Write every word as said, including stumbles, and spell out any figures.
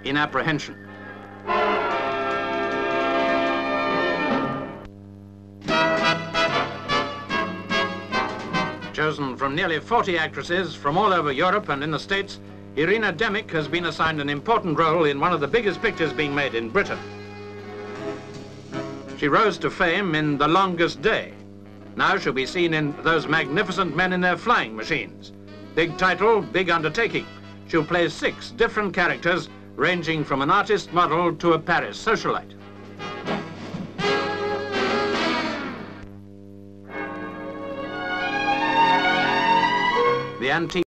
in apprehension. Chosen from nearly forty actresses from all over Europe and in the States, Irina Demick has been assigned an important role in one of the biggest pictures being made in Britain. She rose to fame in The Longest Day. Now she'll be seen in Those Magnificent Men in Their Flying Machines. Big title, big undertaking. She'll play six different characters, ranging from an artist model to a Paris socialite. The antique